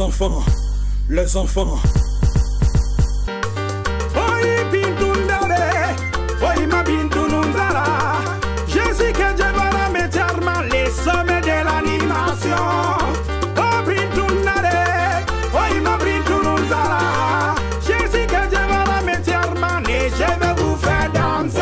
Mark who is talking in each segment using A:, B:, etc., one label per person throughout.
A: enfants, les enfants.
B: Oi pintundare, oi ma pintunundara. Je sais que Dieu va la mettre les sommets de l'animation. Oh pintundare, oi ma pintunundara. Je sais que Dieu va la mettre et je vais vous faire danser.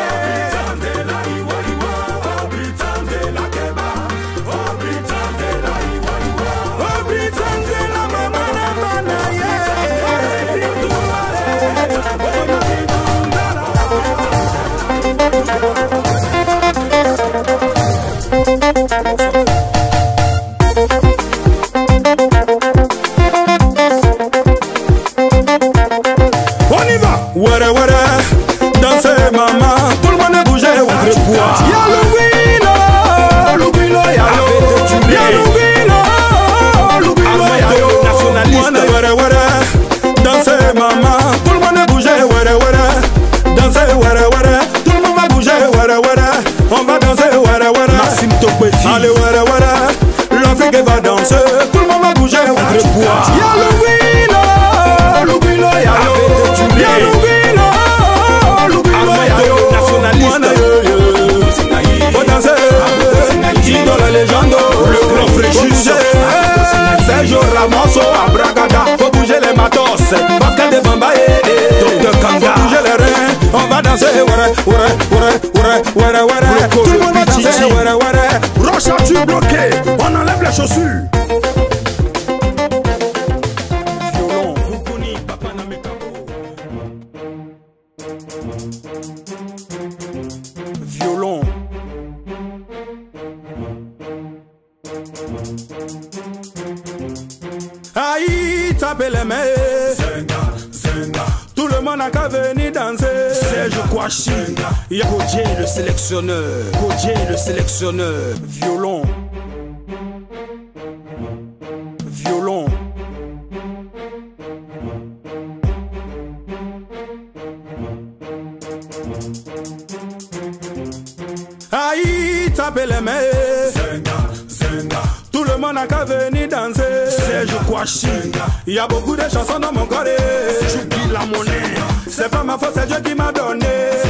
A: On y va. Wara wara, dansez maman, tout le monde a bougé au bois.
B: Y'a Louguino, y'a Louguino,
A: nationaliste. Wara wara, dansez maman, tout le monde a bougé. Wara wara, dansez wara wara, tout le monde va bouger. Wara wara, on va danser. Wara wara, Maxime Topeti. Allez wara wara, l'Afrique va danser, tout le monde va bouger au bois.
B: y'a Louguino, y'a
A: faut danser, dans la légende, le grand Fréjus, Sergio Ramos, à Bragada, faut bouger les matos, Pascal de Bambaye, Dr Kanga, faut bouger les reins, on va danser, tout le monde va danser,
B: Roche as-tu bloqué? On enlève les chaussures.
A: violon, Bukuni, Papa Namekabo, violon. Aïe, tapez les mains. Tout le monde a qu'à venir danser. Serge Kouachi, y'a Kodje le sélectionneur. Kodje le sélectionneur. Violon. Violon. Aïe, tapez les mains. Tout le monde a qu'à venir danser. Serge Kouachi, il y a beaucoup de chansons dans mon corps. J'oublie la monnaie. C'est pas ma faute, c'est Dieu qui m'a donné.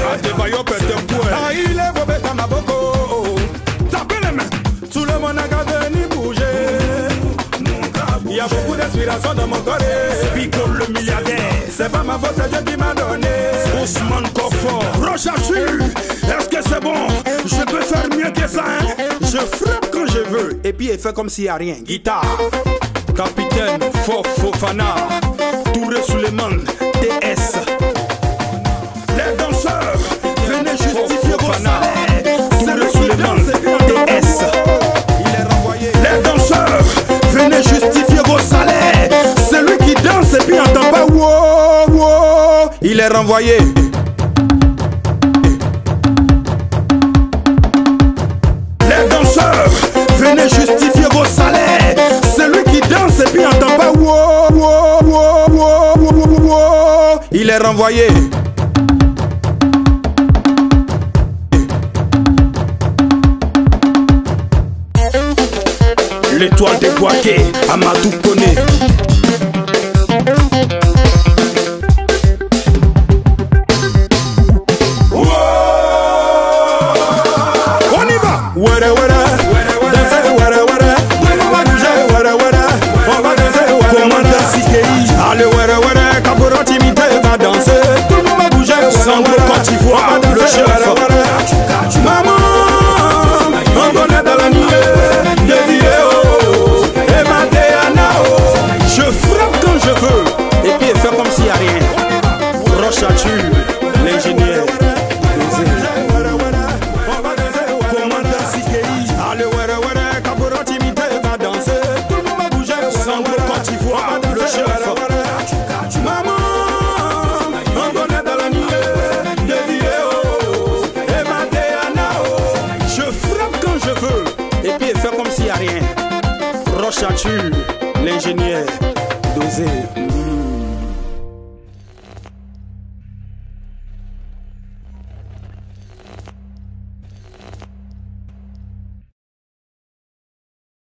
A: Aïe, les bobés dans ma boko. Tapez les mains. Tout le monde a qu'à venir bouger. Il y a beaucoup d'inspiration dans mon corps. Pico le milliardaire. C'est pas ma faute, c'est Dieu qui m'a donné. Ousmane Kofo. Rochachu, est-ce que c'est bon? Je peux faire mieux que ça, hein? Je frappe quand je veux. Et puis il fait comme s'il n'y a rien. Guitare. Capitaine Fofana. Touré Suleiman. TS. Les danseurs, venez justifier vos salaires. Touré Suleiman. TS. Il est renvoyé. Les danseurs, venez justifier vos salaires. Celui qui danse et puis n'entend pas wow, wow, il est renvoyé. Les danseurs, venez justifier vos salaires. Celui qui danse et puis n'entend pas wow, wow, wow, wow, wow, wow, il est renvoyé. L'étoile des Boaké, Amadou Koné. On y va. Wara wara, danser wara wara, on va bouger wara wara, on va danser wara wara. Allez wara wara, Kabura Timité va danser, tout le monde va bouger sans Côte d'Ivoire, le chef. Maman, on connaît dans la nuit des vidéos, et Matéanao. Je frappe quand je veux, et puis faire comme s'il n'y a rien. Rochature, l'ingénieur. Allez, wara wara, Kabura Timité va danser, tout le monde va bouger sans Côte d'Ivoire, le chef. Maman, on connaît dans la nuit des vidéos, et Matéanao. Je frappe quand je veux, et puis faire comme s'il n'y a rien. Rochature, l'ingénieur, dosé.